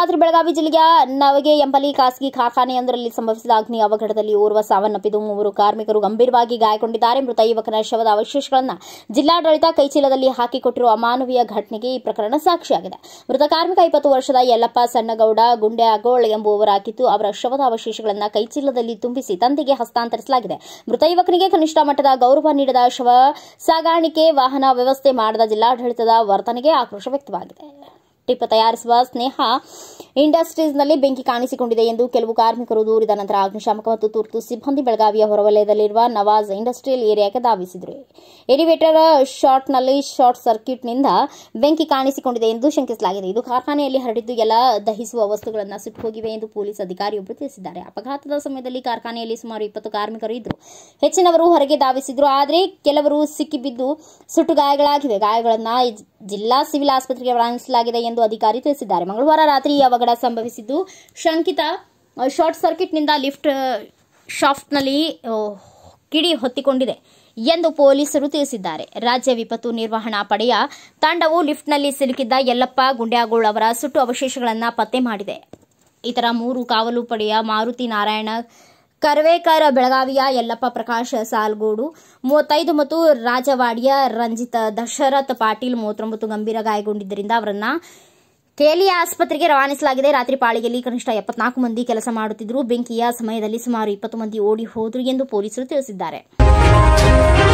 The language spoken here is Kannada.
ರಾತ್ರಿ ಬೆಳಗಾವಿ ಜಿಲ್ಲೆಯ ನವಗೆ ಎಂಬಲ್ಲಿ ಖಾಸಗಿ ಕಾರ್ಖಾನೆಯೊಂದರಲ್ಲಿ ಸಂಭವಿಸಿದ ಅಗ್ನಿ ಅವಘಡದಲ್ಲಿ ಓರ್ವ ಸಾವನ್ನಪ್ಪಿದ್ದು 3 ಕಾರ್ಮಿಕರು ಗಂಭೀರವಾಗಿ ಗಾಯಗೊಂಡಿದ್ದಾರೆ. ಮೃತ ಯುವಕನ ಶವದ ಅವಶೇಷಗಳನ್ನು ಜಿಲ್ಲಾಡಳಿತ ಕೈಚೀಲದಲ್ಲಿ ಹಾಕಿಕೊಟ್ಟಿರುವ ಅಮಾನವೀಯ ಘಟನೆಗೆ ಈ ಪ್ರಕರಣ ಸಾಕ್ಷಿಯಾಗಿದೆ. ಮೃತ ಕಾರ್ಮಿಕ 20 ವರ್ಷದ ಯಲ್ಲಪ್ಪ ಸಣ್ಣಗೌಡ ಗುಂಡ್ಯಾಗೋಳ್ ಎಂಬುವರಾಗಿದ್ದು, ಅವರ ಶವದ ಅವಶೇಷಗಳನ್ನು ಕೈಚೀಲದಲ್ಲಿ ತುಂಬಿಸಿ ತಂದೆಗೆ ಹಸ್ತಾಂತರಿಸಲಾಗಿದೆ. ಮೃತ ಯುವಕನಿಗೆ ಕನಿಷ್ಠ ಮಟ್ಟದ ಗೌರವ ನೀಡದ ಶವ ಸಾಗಾಣಿಕೆ ವಾಹನ ವ್ಯವಸ್ಥೆ ಮಾಡದ ಜಿಲ್ಲಾಡಳಿತದ ವರ್ತನೆಗೆ ಆಕ್ರೋಶ ವ್ಯಕ್ತವಾಗಿದೆ. ಟಿಪ್ ತಯಾರಿಸುವ ಸ್ನೇಹ ಇಂಡಸ್ಟ್ರೀಸ್ನಲ್ಲಿ ಬೆಂಕಿ ಕಾಣಿಸಿಕೊಂಡಿದೆ ಎಂದು ಕೆಲವು ಕಾರ್ಮಿಕರು ದೂರಿದ ನಂತರ ಅಗ್ನಿಶಾಮಕ ಮತ್ತು ತುರ್ತು ಸಿಬ್ಬಂದಿ ಬೆಳಗಾವಿಯ ಹೊರವಲಯದಲ್ಲಿರುವ ನವಾಜ್ ಇಂಡಸ್ಟ್ರಿಯಲ್ ಏರಿಯಾಕ್ಕೆ ಧಾವಿಸಿದರು. ಎಲಿವೇಟರ್ ಶಾರ್ಟ್ನಲ್ಲಿ ಶಾರ್ಟ್ ಸರ್ಕ್ಯೂಟ್ನಿಂದ ಬೆಂಕಿ ಕಾಣಿಸಿಕೊಂಡಿದೆ ಎಂದು ಶಂಕಿಸಲಾಗಿದೆ. ಇದು ಕಾರ್ಖಾನೆಯಲ್ಲಿ ಹರಡಿದ್ದು ಎಲ್ಲ ದಹಿಸುವ ವಸ್ತುಗಳನ್ನು ಸುಟ್ಟು ಹೋಗಿವೆ ಎಂದು ಪೊಲೀಸ್ ಅಧಿಕಾರಿಯೊಬ್ಬರು ತಿಳಿಸಿದ್ದಾರೆ. ಅಪಘಾತದ ಸಮಯದಲ್ಲಿ ಕಾರ್ಖಾನೆಯಲ್ಲಿ ಸುಮಾರು 20 ಕಾರ್ಮಿಕರು ಇದ್ದರು. ಹೆಚ್ಚಿನವರು ಹೊರಗೆ ಧಾವಿಸಿದ್ರು, ಆದರೆ ಕೆಲವರು ಸಿಕ್ಕಿಬಿದ್ದು ಸುಟ್ಟು ಗಾಯಗಳಾಗಿವೆ. ಗಾಯಗಳನ್ನು ಜಿಲ್ಲಾ ಸಿವಿಲ್ ಆಸ್ಪತ್ರೆಗೆ ರವಾನಿಸಲಾಗಿದೆ ಎಂದು ಅಧಿಕಾರಿ ತಿಳಿಸಿದ್ದಾರೆ. ಮಂಗಳವಾರ ರಾತ್ರಿ ಈ ಅವಘಡ ಸಂಭವಿಸಿದ್ದು, ಶಂಕಿತ ಶಾರ್ಟ್ ಸರ್ಕ್ಯೂಟ್ನಿಂದ ಲಿಫ್ಟ್ ಶಾಫ್ಟ್ನಲ್ಲಿ ಕಿಡಿ ಹೊತ್ತಿಕೊಂಡಿದೆ ಎಂದು ಪೊಲೀಸರು ತಿಳಿಸಿದ್ದಾರೆ. ರಾಜ್ಯ ವಿಪತ್ತು ನಿರ್ವಹಣಾ ಪಡೆಯ ತಂಡವು ಲಿಫ್ಟ್ನಲ್ಲಿ ಸಿಲುಕಿದ್ದ ಯಲ್ಲಪ್ಪ ಗುಂಡ್ಯಾಗೋಳ್ ಅವರ ಸುಟ್ಟು ಅವಶೇಷಗಳನ್ನು ಪತ್ತೆ ಮಾಡಿದೆ. ಇತರ 3 ಕಾವಲು ಪಡೆಯ ಮಾರುತಿ ನಾರಾಯಣ ಕರ್ವೇಕರ್, ಬೆಳಗಾವಿಯ ಯಲ್ಲಪ್ಪ ಪ್ರಕಾಶ್ ಸಾಲ್ಗೋಡು 35 ಮತ್ತು ರಾಜವಾಡಿಯ ರಂಜಿತ್ ದಶರಥ್ ಪಾಟೀಲ್ 39 ಗಂಭೀರ ಗಾಯಗೊಂಡಿದ್ದರಿಂದ ಅವರನ್ನು ಕೆಎಲ್ಇ ಆಸ್ಪತ್ರೆಗೆ ರವಾನಿಸಲಾಗಿದೆ. ರಾತ್ರಿ ಪಾಳಿಗೆಯಲ್ಲಿ ಕನಿಷ್ಠ 74 ಮಂದಿ ಕೆಲಸ ಮಾಡುತ್ತಿದ್ದರು. ಬೆಂಕಿಯ ಸಮಯದಲ್ಲಿ ಸುಮಾರು 20 ಮಂದಿ ಓಡಿ ಹೋದರು ಎಂದು ಪೊಲೀಸರು ತಿಳಿಸಿದ್ದಾರೆ.